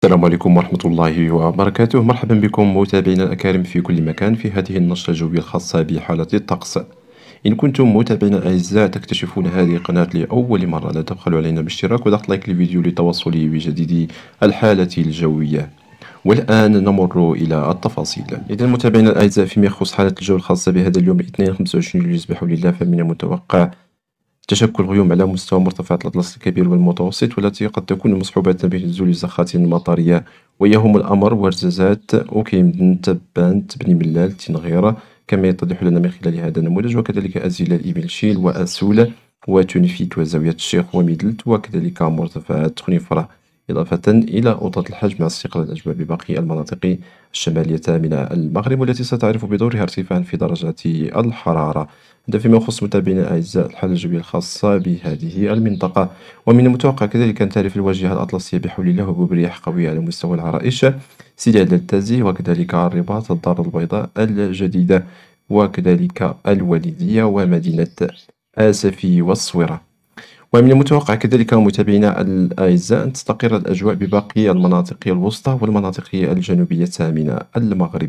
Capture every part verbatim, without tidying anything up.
السلام عليكم ورحمة الله وبركاته. مرحبا بكم متابعينا الأكارم في كل مكان في هذه النشرة الجوية الخاصة بحالة الطقس. إن كنتم متابعينا الأعزاء تكتشفون هذه القناة لأول مرة، لا تبخلوا علينا بالاشتراك وضغط لايك للفيديو للتوصل بجديد الحالة الجوية. والآن نمر إلى التفاصيل. إذا متابعينا الأعزاء، فيما يخص حالة الجو الخاصة بهذا اليوم الاثنين خمسة وعشرين يوليو بحول الله، فمن المتوقع تشكل غيوم على مستوى مرتفعات الأطلس الكبير والمتوسط، والتي قد تكون مصحوبة بنزول زخات مطرية ويهم الأمر ورزازات أوكيمدن تبان بني ملال تنغيرة، كما يتضح لنا من خلال هذا النموذج، وكذلك أزيلال إيميلشيل وأسول وتنفيت وزاوية الشيخ وميدلت، وكذلك مرتفعات خنيفرة، إضافة إلى أوطة الحج، مع استقرار الأجواء بباقي المناطق الشمالية من المغرب، والتي ستعرف بدورها ارتفاعا في درجات الحرارة. هذا فيما يخص متابعينا الأعزاء الحالة الجوية الخاصة بهذه المنطقة. ومن المتوقع كذلك أن تعرف الواجهة الأطلسية بحول الله هبوب رياح قوية على مستوى العرائش، سيدي عدلة التازي، وكذلك الرباط، الدار البيضاء الجديدة، وكذلك الوالدية ومدينة آسفي والصويرة. ومن المتوقع كذلك متابعينا الأعزاء أن تستقر الأجواء بباقي المناطق الوسطى والمناطق الجنوبية من المغرب.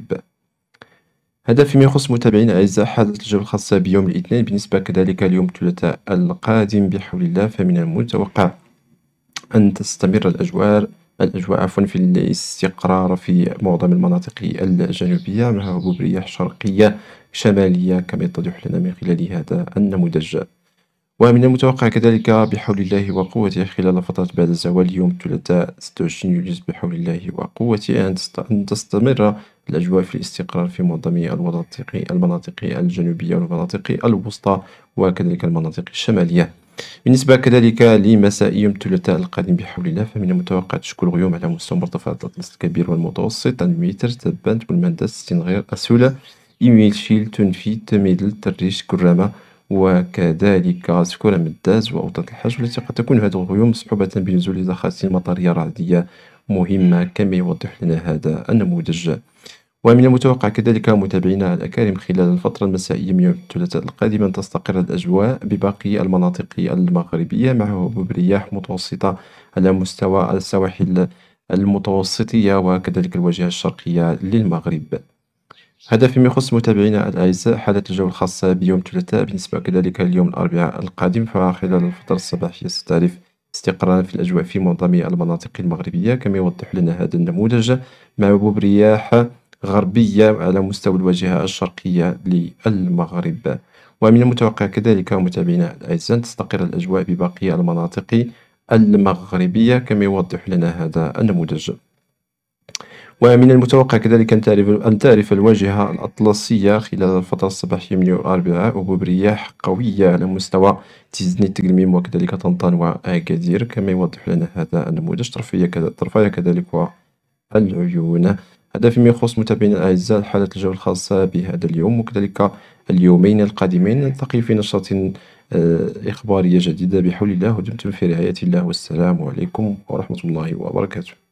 هذا فيما يخص متابعينا الأعزاء حالة الجو الخاصة بيوم الاثنين. بالنسبة كذلك اليوم الثلاثاء القادم بحول الله، فمن المتوقع أن تستمر الأجواء الأجواء عفوا في الاستقرار في معظم المناطق الجنوبية، مع هبوب رياح شرقية شمالية كما يتضح لنا من خلال هذا النموذج. ومن المتوقع كذلك بحول الله وقوته خلال فترة بعد الزوال يوم الثلاثاء ستة وعشرين يوليو بحول الله وقوته أن تستمر الأجواء في الاستقرار في معظم المناطق المناطق الجنوبية والمناطق الوسطى وكذلك المناطق الشمالية. بالنسبة كذلك لمساء يوم الثلاثاء القادم بحول الله، فمن المتوقع تشكل غيوم على مستوى مرتفعات الأطلس الكبير والمتوسط، الميتر، تبانت، بولمندس، ستنغير، أسولة، إيميلشيل، تنفيت، ميدل، الريش، كرامة، وكذلك سكورة مداز وأوطة الحج، والتي قد تكون هذه الغيوم مصحوبة بنزول زخات مطرية رعدية مهمة كما يوضح لنا هذا النموذج. ومن المتوقع كذلك متابعينا الأكارم خلال الفترة المسائية من يوم الثلاثاء القادم أن تستقر الأجواء بباقي المناطق المغربية، مع هبوب رياح متوسطة على مستوى السواحل المتوسطية وكذلك الواجهة الشرقية للمغرب. هذا فيما يخص متابعينا الأعزاء حالة الجو الخاصة بيوم الثلاثاء. بالنسبة كذلك اليوم الأربعاء القادم، فخلال الفترة الصباحية ستعرف استقرارا في الأجواء في معظم المناطق المغربية كما يوضح لنا هذا النموذج، مع هبوب رياح غربية على مستوى الواجهة الشرقية للمغرب. ومن المتوقع كذلك متابعينا الأعزاء أن تستقر الأجواء بباقي المناطق المغربية كما يوضح لنا هذا النموذج. ومن المتوقع كذلك أن تعرف أن تعرف الواجهة الأطلسية خلال الفترة الصباحية من يوم الأربعاء هبوب رياح قوية على مستوى تيزني، تقلميم، وكذلك طنطان وأكادير كما يوضح لنا هذا النموذج، طرفية كذلك والعيون. هذا فيما يخص متابعينا الأعزاء حالة الجو الخاصة بهذا اليوم وكذلك اليومين القادمين. نلتقي في نشرة إخبارية جديدة بحول الله، ودمتم في رعاية الله، والسلام عليكم ورحمة الله وبركاته.